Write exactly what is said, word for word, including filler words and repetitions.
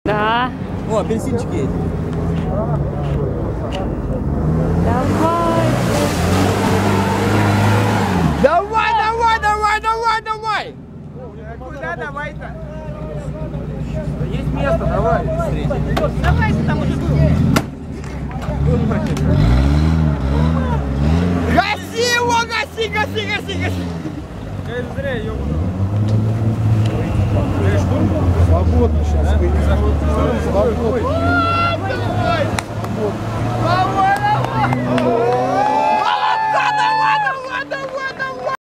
Да. О, апельсинчик есть. Давай. Давай, давай, давай, давай, давай! Куда давай-то? Есть место, давай. Давай, ты там уже был. Гаси его, гаси, гаси, гаси, гаси! Я зря ёбану. Свободно сейчас. Свободно.